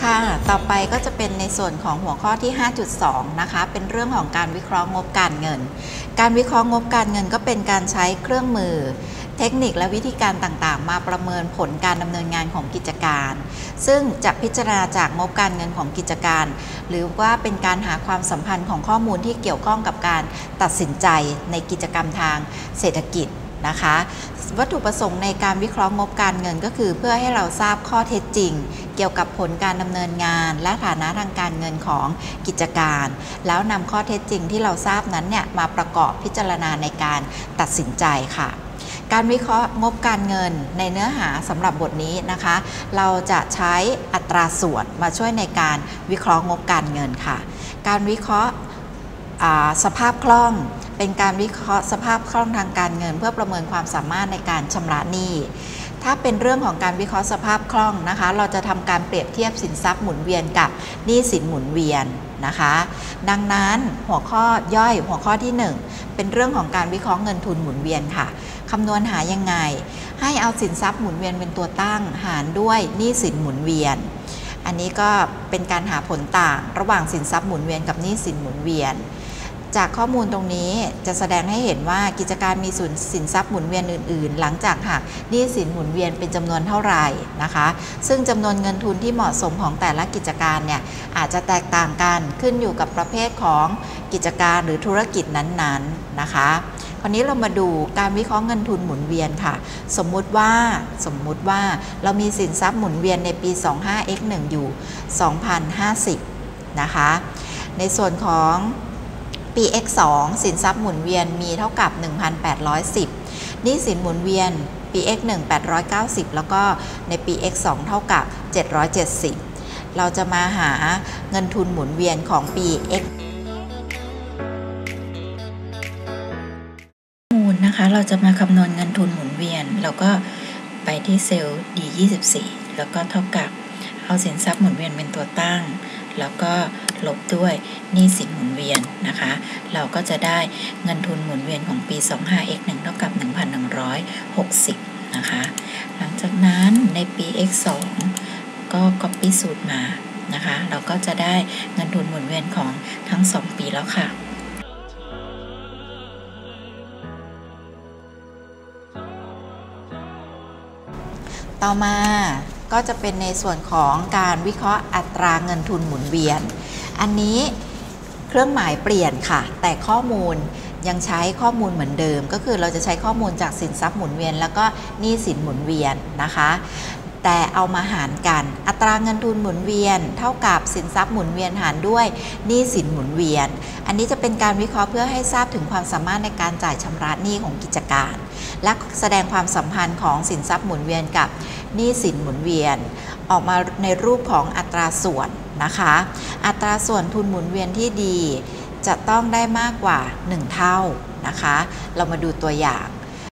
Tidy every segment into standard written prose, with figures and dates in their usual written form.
ค่ะต่อไปก็จะเป็นในส่วนของหัวข้อที่ 5.2 นะคะเป็นเรื่องของการวิเคราะห์งบการเงินการวิเคราะห์งบการเงินก็เป็นการใช้เครื่องมือเทคนิคและวิธีการต่างๆมาประเมินผลการดำเนินงานของกิจการซึ่งจะพิจารณาจากงบการเงินของกิจการหรือว่าเป็นการหาความสัมพันธ์ของข้อมูลที่เกี่ยวข้องกับการตัดสินใจในกิจกรรมทางเศรษฐกิจนะคะวัตถุประสงค์ในการวิเคราะห์งบการเงินก็คือเพื่อให้เราทราบข้อเท็จจริงเกี่ยวกับผลการดำเนินงานและฐานะทางการเงินของกิจการแล้วนำข้อเท็จจริงที่เราทราบนั้นเนี่ยมาประกอบพิจารณาในการตัดสินใจค่ะการวิเคราะห์งบการเงินในเนื้อหาสำหรับบทนี้นะคะเราจะใช้อัตราส่วนมาช่วยในการวิเคราะห์งบการเงินค่ะการวิเคราะห์สภาพคล่องเป็นการวิเคราะห์สภาพคล่องทางการเงินเพื่อประเมินความสามารถในการชำระหนี้ถ้าเป็นเรื่องของการวิเคราะห์สภาพคล่องนะคะเราจะทำการเปรียบเทียบสินทรัพย์หมุนเวียนกับหนี้สินหมุนเวียนนะคะดังนั้นหัวข้อย่อยหัวข้อที่1เป็นเรื่องของการวิเคราะห์เงินทุนหมุนเวียนค่ะคำนวณหายังไงให้เอาสินทรัพย์หมุนเวียนเป็นตัวตั้งหารด้วยหนี้สินหมุนเวียนอันนี้ก็เป็นการหาผลต่างระหว่างสินทรัพย์หมุนเวียนกับหนี้สินหมุนเวียนจากข้อมูลตรงนี้จะแสดงให้เห็นว่ากิจการมีสินทรัพย์หมุนเวียนอื่นๆหลังจากหักหนี้สินหมุนเวียนเป็นจำนวนเท่าไหร่นะคะซึ่งจำนวนเงินทุนที่เหมาะสมของแต่ละกิจการเนี่ยอาจจะแตกต่างกันขึ้นอยู่กับประเภทของกิจการหรือธุรกิจนั้นๆนะคะคราวนี้เรามาดูการวิเคราะห์เงินทุนหมุนเวียนค่ะสมมุติว่าเรามีสินทรัพย์หมุนเวียนในปี 25x1 อยู่ 2,050 นะคะในส่วนของปี x2 สินทรัพย์หมุนเวียนมีเท่ากับ 1,810 หนี้สินหมุนเวียนปี x1 890แล้วก็ในปี x2 เท่ากับ 770เราจะมาหาเงินทุนหมุนเวียนของปี xนะคะเราจะมาคำนวณเงินทุนหมุนเวียนเราก็ไปที่เซลล์ D24 แล้วก็เท่ากับเอาสินทรัพย์หมุนเวียนเป็นตัวตั้งแล้วก็ลบด้วยหนี้สินหมุนเวียนนะคะเราก็จะได้เงินทุนหมุนเวียนของปี 25x1 เท่ากับ 1,160 นะคะหลังจากนั้นในปี x2 ก็ copy สูตรมานะคะเราก็จะได้เงินทุนหมุนเวียนของทั้ง2ปีแล้วค่ะต่อมาก็จะเป็นในส่วนของการวิเคราะห์อัตราเงินทุนหมุนเวียนอันนี้เครื่องหมายเปลี่ยนค่ะแต่ข้อมูลยังใช้ข้อมูลเหมือนเดิมก็คือเราจะใช้ข้อมูลจากสินทรัพย์หมุนเวียนแล้วก็หนี้สินหมุนเวียนนะคะแต่เอามาหารกันอัตราเงินทุนหมุนเวียนเท่ากับสินทรัพย์หมุนเวียนหารด้วยหนี้สินหมุนเวียนอันนี้จะเป็นการวิเคราะห์เพื่อให้ทราบถึงความสามารถในการจ่ายชำระหนี้ของกิจการและแสดงความสัมพันธ์ของสินทรัพย์หมุนเวียนกับหนี้สินหมุนเวียนออกมาในรูปของอัตราส่วนนะคะอัตราส่วนทุนหมุนเวียนที่ดีจะต้องได้มากกว่า1เท่านะคะเรามาดูตัวอย่าง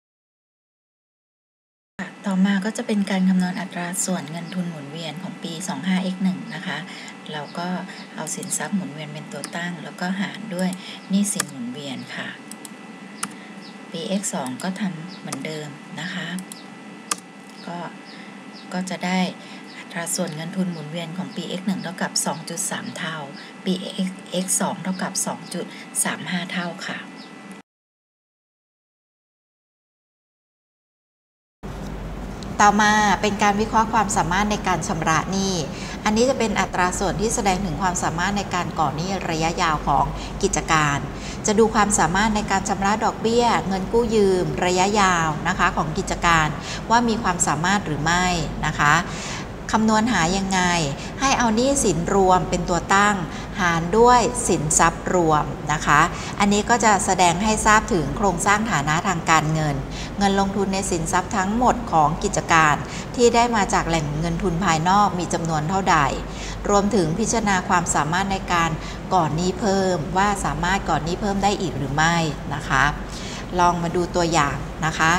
ต่อมาก็จะเป็นการคำนวณอัตราส่วนเงินทุนหมุนเวียนของปี 25x1 นะคะเราก็เอาสินทรัพย์หมุนเวียนเป็นตัวตั้งแล้วก็หารด้วยหนี้สินหมุนเวียนค่ะปี x2 ก็ทำเหมือนเดิมนะคะก็จะได้อัตราส่วนเงินทุนหมุนเวียนของปี x1 เท่ากับ 2.3 เท่าปี x2 เท่ากับ 2.35 เท่าค่ะต่อมาเป็นการวิเคราะห์ความสามารถในการชำระหนี้อันนี้จะเป็นอัตราส่วนที่แสดงถึงความสามารถในการก่อหนี้ระยะยาวของกิจการจะดูความสามารถในการชำระดอกเบี้ยเงินกู้ยืมระยะยาวนะคะของกิจการว่ามีความสามารถหรือไม่นะคะคำนวณหายังไงให้เอาหนี้สินรวมเป็นตัวตั้งหารด้วยสินทรัพย์รวมนะคะอันนี้ก็จะแสดงให้ทราบถึงโครงสร้างฐานะทางการเงินเงินลงทุนในสินทรัพย์ทั้งหมดของกิจการที่ได้มาจากแหล่งเงินทุนภายนอกมีจำนวนเท่าใดรวมถึงพิจารณาความสามารถในการก่อหนี้เพิ่มว่าสามารถก่อหนี้เพิ่มได้อีกหรือไม่นะคะลองมาดูตัวอย่างนะคะ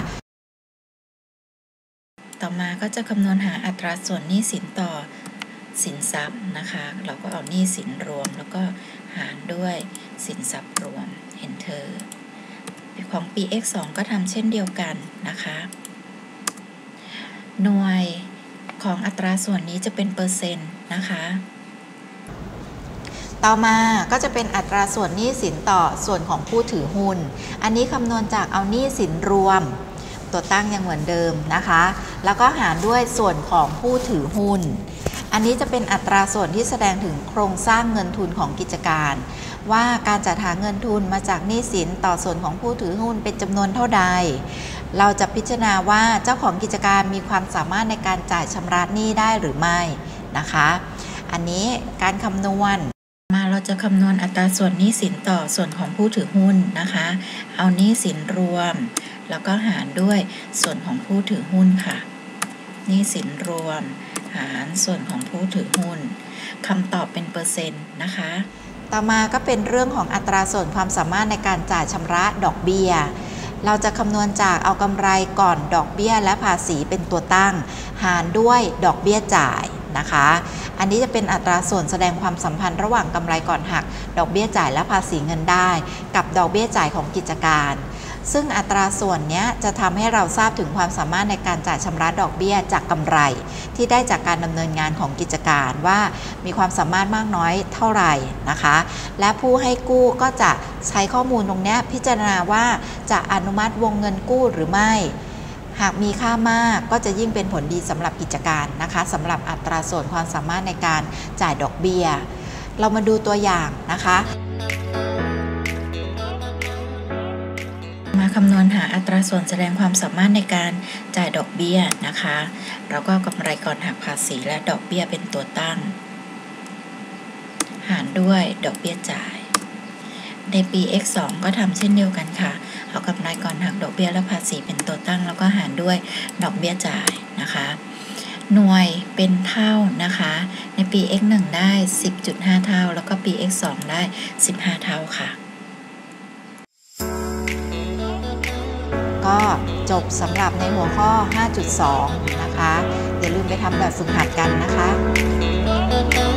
ต่อมาก็จะคำนวณหาอัตราส่วนหนี้สินต่อสินทรัพย์นะคะเราก็เอาหนี้สินรวมแล้วก็หารด้วยสินทรัพย์รวม Enter ของปี x2 ก็ทำเช่นเดียวกันนะคะหน่วยของอัตราส่วนนี้จะเป็นเปอร์เซ็นต์นะคะต่อมาก็จะเป็นอัตราส่วนหนี้สินต่อส่วนของผู้ถือหุ้นอันนี้คำนวณจากเอาหนี้สินรวมตัวตั้งยังเหมือนเดิมนะคะแล้วก็หารด้วยส่วนของผู้ถือหุ้นอันนี้จะเป็นอัตราส่วนที่แสดงถึงโครงสร้างเงินทุนของกิจการว่าการจัดหาเงินทุนมาจากหนี้สินต่อส่วนของผู้ถือหุ้นเป็นจำนวนเท่าใดเราจะพิจารณาว่าเจ้าของกิจการมีความสามารถในการจ่ายชำระหนี้ได้หรือไม่นะคะอันนี้การคำนวณมาเราจะคำนวณอัตราส่วนหนี้สินต่อส่วนของผู้ถือหุ้นนะคะเอาหนี้สินรวมแล้วก็หารด้วยส่วนของผู้ถือหุ้นค่ะหนี้สินรวมหารส่วนของผู้ถือหุ้นคำตอบเป็นเปอร์เซ็นต์นะคะต่อมาก็เป็นเรื่องของอัตราส่วนความสามารถในการจ่ายชำระดอกเบี้ยเราจะคำนวณจากเอากำไรก่อนดอกเบี้ยและภาษีเป็นตัวตั้งหารด้วยดอกเบี้ยจ่ายนะคะอันนี้จะเป็นอัตราส่วนแสดงความสัมพันธ์ระหว่างกำไรก่อนหักดอกเบี้ยจ่ายและภาษีเงินได้กับดอกเบี้ยจ่ายของกิจการซึ่งอัตราส่วนนี้จะทำให้เราทราบถึงความสามารถในการจ่ายชำระดอกเบี้ยจากกำไรที่ได้จากการดำเนินงานของกิจการว่ามีความสามารถมากน้อยเท่าไหร่นะคะและผู้ให้กู้ก็จะใช้ข้อมูลตรงนี้พิจารณาว่าจะอนุมัติวงเงินกู้หรือไม่หากมีค่ามากก็จะยิ่งเป็นผลดีสำหรับกิจการนะคะสำหรับอัตราส่วนความสามารถในการจ่ายดอกเบี้ยเรามาดูตัวอย่างนะคะมาคำนวณหาอัตราส่วนแสดงความสามารถในการจ่ายดอกเบี้ยนะคะเราก็กำไรก่อนหักภาษีและดอกเบี้ยเป็นตัวตั้งหารด้วยดอกเบี้ยจ่ายในปี x2 ก็ทำเช่นเดียวกันค่ะเอากำไรก่อนหักดอกเบี้ยและภาษีเป็นตัวตั้งแล้วก็หารด้วยดอกเบี้ยจ่ายนะคะหน่วยเป็นเท่านะคะในปี x1 ได้ 10.5 เท่าแล้วก็ปี x2 ได้ 15 เท่าค่ะก็จบสำหรับในหัวข้อ 5.2 นะคะอย่าลืมไปทำแบบฝึกหัดกันนะคะ